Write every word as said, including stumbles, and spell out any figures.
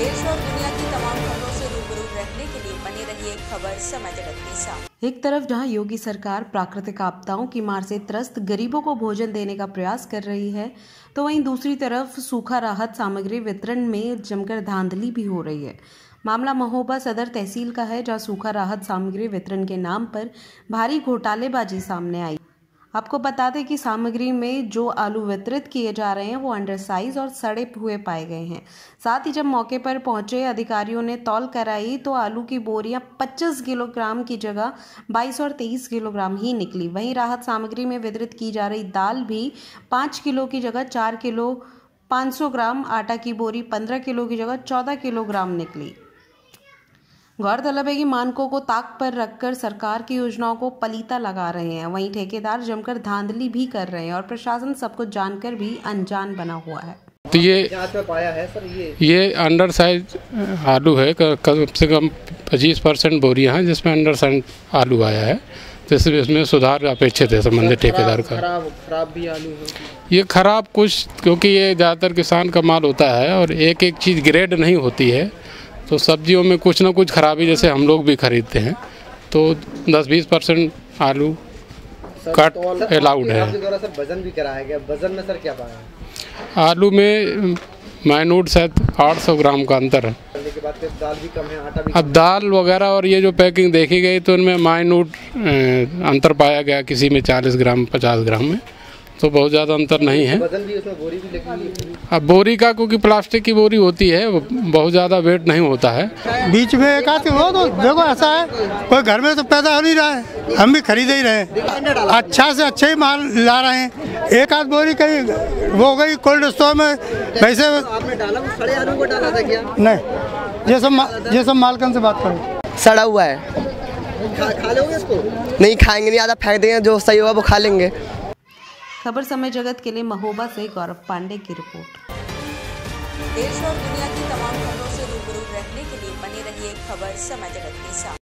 देश और दुनिया की तमाम खबरों से रूबरू रहने के लिए बने रहिए खबर समय जगत के साथ। एक तरफ जहां योगी सरकार प्राकृतिक आपदाओं की मार से त्रस्त गरीबों को भोजन देने का प्रयास कर रही है, तो वहीं दूसरी तरफ सूखा राहत सामग्री वितरण में जमकर धांधली भी हो रही है। मामला महोबा सदर तहसील का है, जहां सूखा राहत सामग्री वितरण के नाम पर भारी घोटालेबाजी सामने आई। आपको बता दें कि सामग्री में जो आलू वितरित किए जा रहे हैं वो अंडर साइज और सड़े हुए पाए गए हैं। साथ ही जब मौके पर पहुंचे अधिकारियों ने तौल कराई तो आलू की बोरियां पच्चीस किलोग्राम की जगह बाईस और तेईस किलोग्राम ही निकली। वहीं राहत सामग्री में वितरित की जा रही दाल भी पाँच किलो की जगह चार किलो पाँच सौ ग्राम, आटा की बोरी पंद्रह किलो की जगह चौदह किलोग्राम निकली। गौरतलब है कि मानकों को ताक पर रखकर सरकार की योजनाओं को पलीता लगा रहे हैं। वहीं ठेकेदार जमकर धांधली भी कर रहे हैं और प्रशासन सब कुछ जानकर भी अनजान बना हुआ है। तो ये पाया है सर, ये ये अंडर साइज आलू है, कम से कम पच्चीस परसेंट बोरियां हैं जिसमें अंडर साइज आलू आया है, जैसे इसमें सुधार अपेक्षित है संबंधित ठेकेदार का। खराब खराब भी आलू है ये खराब कुछ, क्योंकि ये ज़्यादातर किसान का माल होता है और एक एक चीज़ ग्रेड नहीं होती है, तो सब्जियों में कुछ ना कुछ खराबी, जैसे हम लोग भी खरीदते हैं, तो दस बीस परसेंट आलू कट अलाउड है। आपके द्वारा सर वजन भी कराया गया, वजन में सर क्या पाया? आलू में माइन्यूट शायद आठ सौ ग्राम का अंतर है। के बाद दाल भी कम है, आटा भी। अब दाल वगैरह और ये जो पैकिंग देखी गई तो इनमें माइन्यूट अंतर पाया गया, किसी में चालीस ग्राम पचास ग्राम में, तो बहुत ज़्यादा अंतर नहीं है। वजन भी उसमें बोरी भी लगी है। अब बोरी का, क्योंकि प्लास्टिक की बोरी होती है, बहुत ज़्यादा वेट नहीं होता है। बीच में एक आध हो तो देखो ऐसा है, कोई घर में तो पैदा हो नहीं रहा है, हम भी खरीद ही रहे हैं, अच्छा से अच्छा ही माल ला रहे हैं। एक आध बोरी कहीं वो हो गई कोल्ड स्टोर में, वैसे आपने डाला सड़े आलू को डाला था क्या? नहीं, ये सब ये सब मालकन से बात करो। सड़ा हुआ है, खा, खा लोगे इसको? नहीं खाएंगे, नहीं आधा फेंक देंगे, जो सही होगा वो खा लेंगे। खबर समय जगत के लिए महोबा से गौरव पांडे की रिपोर्ट। देश और दुनिया की तमाम खबरों से रूबरू रहने के लिए बने रहिए खबर समय जगत के साथ।